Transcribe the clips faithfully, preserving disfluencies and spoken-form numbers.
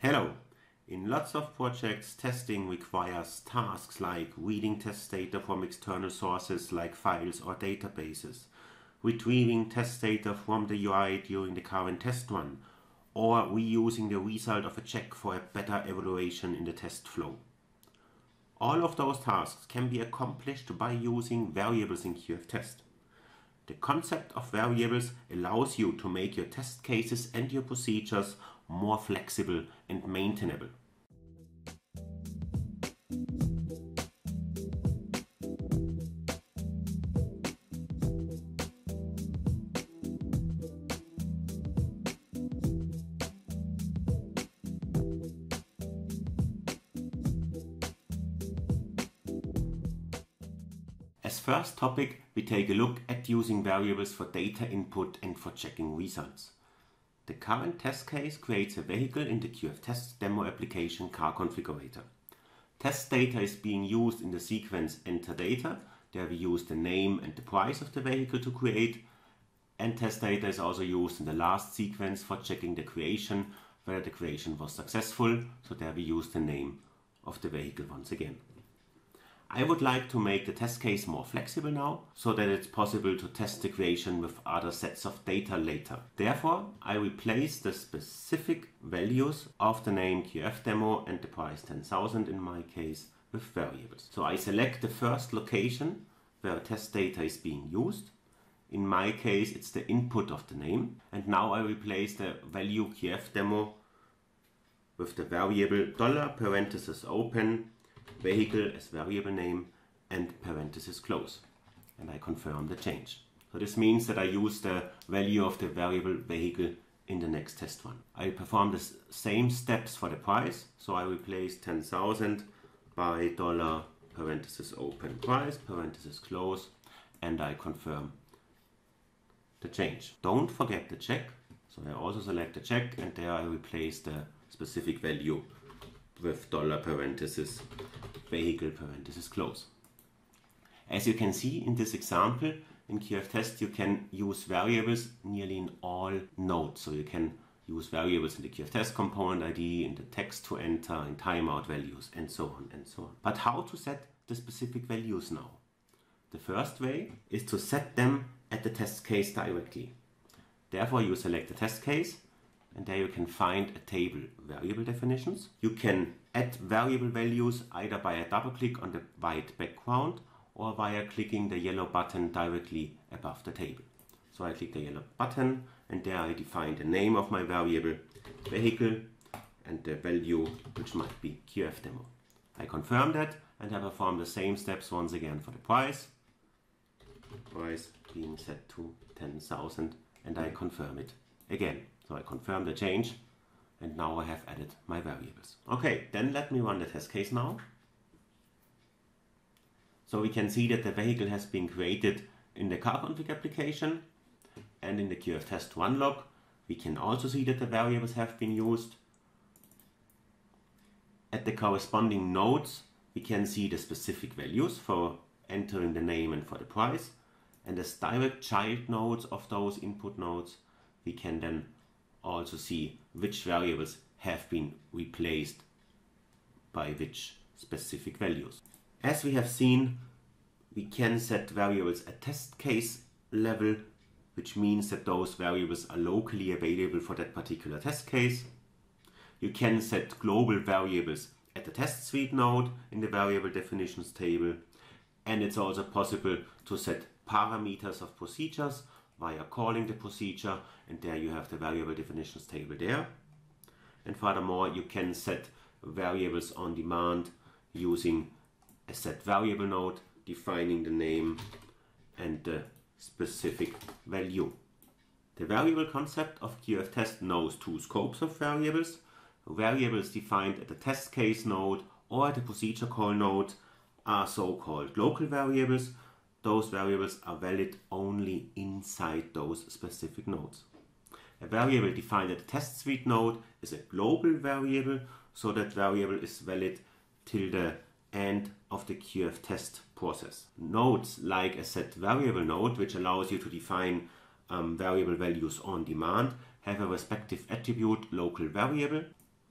Hello! In lots of projects, testing requires tasks like reading test data from external sources like files or databases, retrieving test data from the U I during the current test run, or reusing the result of a check for a better evaluation in the test flow. All of those tasks can be accomplished by using variables in QFTest. The concept of variables allows you to make your test cases and your procedures more flexible and maintainable. As first topic, we take a look at using variables for data input and for checking results. The current test case creates a vehicle in the QFTest demo application car configurator. Test data is being used in the sequence enter data. There we use the name and the price of the vehicle to create. And test data is also used in the last sequence for checking the creation, whether the creation was successful. So there we use the name of the vehicle once again. I would like to make the test case more flexible now, so that it's possible to test the creation with other sets of data later. Therefore, I replace the specific values of the name Q F demo and the price ten thousand in my case with variables. So I select the first location where test data is being used. In my case, it's the input of the name. And now I replace the value Q F demo with the variable dollar parenthesis open vehicle as variable name and parenthesis close, and I confirm the change. So this means that I use the value of the variable vehicle in the next test run. I perform the same steps for the price, so I replace ten thousand by dollar parenthesis open price parenthesis close, and I confirm the change. Don't forget the check, so I also select the check, and there I replace the specific value with dollar parenthesis vehicle parenthesis close. As you can see in this example, in QFTest you can use variables nearly in all nodes. So you can use variables in the QFTest component I D, in the text to enter, in timeout values, and so on and so on. But how to set the specific values now? The first way is to set them at the test case directly. Therefore you select the test case, and there you can find a table variable definitions. You can add variable values either by a double click on the white background or via clicking the yellow button directly above the table. So I click the yellow button, and there I define the name of my variable vehicle and the value, which might be Q F demo. I confirm that, and I perform the same steps once again for the price. Price being set to ten thousand, and I confirm it again. So I confirm the change, and now I have added my variables. Okay, then let me run the test case now. So we can see that the vehicle has been created in the car config application, and in the QFTest run log we can also see that the variables have been used. At the corresponding nodes we can see the specific values for entering the name and for the price, and as direct child nodes of those input nodes we can then also see which variables have been replaced by which specific values. As we have seen, we can set variables at test case level, which means that those variables are locally available for that particular test case. You can set global variables at the test suite node in the variable definitions table, and it's also possible to set parameters of procedures via calling the procedure, and there you have the variable definitions table there. And furthermore, you can set variables on demand using a set variable node, defining the name and the specific value. The variable concept of QFTest knows two scopes of variables. Variables defined at the test case node or at the procedure call node are so-called local variables. Those variables are valid only inside those specific nodes. A variable defined at the test suite node is a global variable, so that variable is valid till the end of the QFTest process. Nodes like a set variable node, which allows you to define um, variable values on demand, have a respective attribute local variable.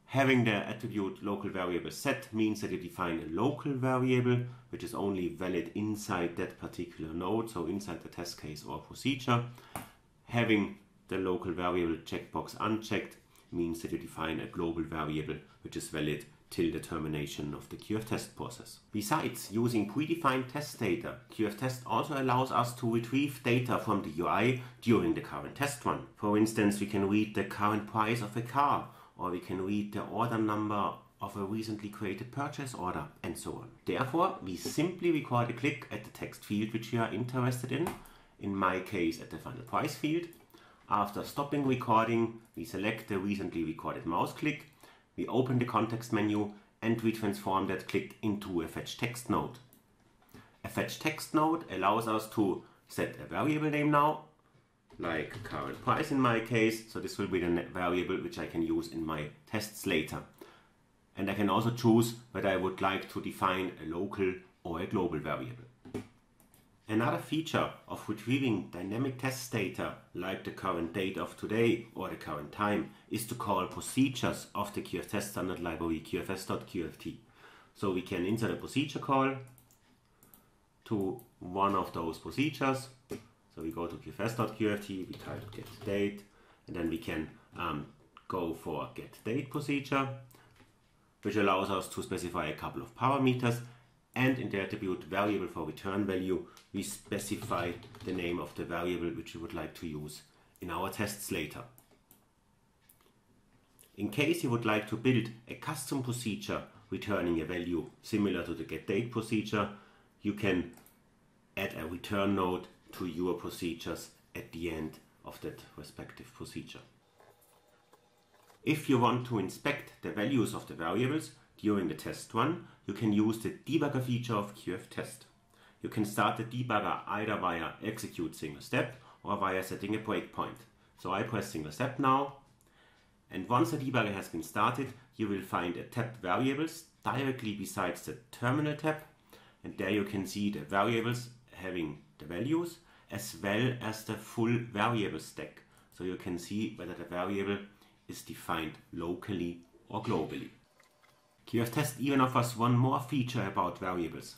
Having the attribute local variable set means that you define a local variable which is only valid inside that particular node, so inside the test case or procedure. Having the local variable checkbox unchecked means that you define a global variable which is valid till the termination of the Q F test process. Besides using predefined test data, Q F test also allows us to retrieve data from the U I during the current test run. For instance, we can read the current price of a car, or we can read the order number of a recently created purchase order, and so on. Therefore, we simply record a click at the text field which we are interested in, in my case at the final price field. After stopping recording, we select the recently recorded mouse click, we open the context menu, and we transform that click into a fetch text node. A fetch text node allows us to set a variable name now, like current price in my case, so this will be the variable which I can use in my tests later. And I can also choose whether I would like to define a local or a global variable. Another feature of retrieving dynamic test data, like the current date of today or the current time, is to call procedures of the Q F test standard library Q F S dot Q F T. So we can insert a procedure call to one of those procedures. So we go to Q F S dot Q F T, we type get date, and then we can um, go for get date procedure, which allows us to specify a couple of parameters. And in the attribute variable for return value, we specify the name of the variable which we would like to use in our tests later. In case you would like to build a custom procedure returning a value similar to the getDate procedure, you can add a return node to your procedures at the end of that respective procedure. If you want to inspect the values of the variables during the test run, you can use the debugger feature of Q F test. You can start the debugger either via execute single step or via setting a breakpoint. So I press single step now, and once the debugger has been started, you will find a tab variables directly besides the terminal tab, and there you can see the variables having the values as well as the full variable stack. So you can see whether the variable is defined locally or globally. Q F test even offers one more feature about variables.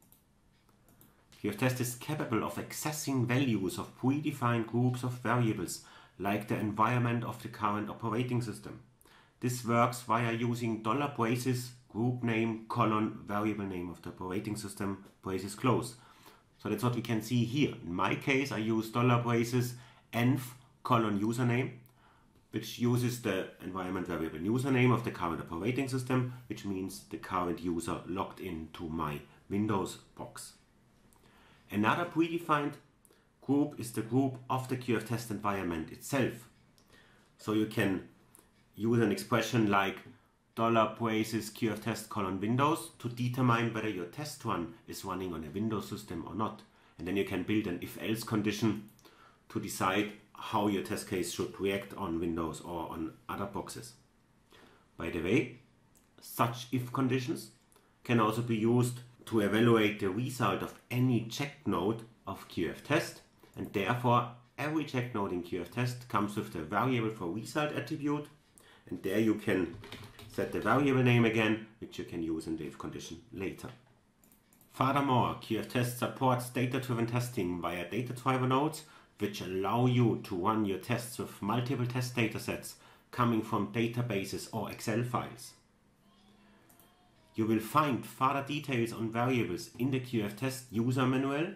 Q F test is capable of accessing values of predefined groups of variables, like the environment of the current operating system. This works via using dollar braces, group name, colon, variable name of the operating system, braces close. So that's what we can see here. In my case, I use dollar braces env colon username, which uses the environment variable username of the current operating system, which means the current user logged into my Windows box. Another predefined group is the group of the Q F test environment itself. So you can use an expression like dollar braces Q F test colon Windows to determine whether your test run is running on a Windows system or not. And then you can build an if-else condition to decide how your test case should react on Windows or on other boxes. By the way, such if conditions can also be used to evaluate the result of any check node of Q F test, and therefore every check node in Q F test comes with the variable for result attribute, and there you can set the variable name again, which you can use in the if condition later. Furthermore, Q F test supports data-driven testing via data driver nodes, which allow you to run your tests with multiple test datasets coming from databases or Excel files. You will find further details on variables in the Q F test user manual,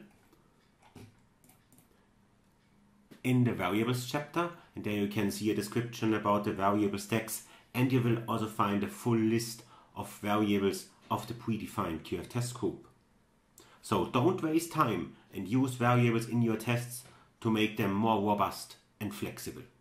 in the variables chapter, and there you can see a description about the variable stacks, and you will also find a full list of variables of the predefined Q F test group. So don't waste time and use variables in your tests to make them more robust and flexible.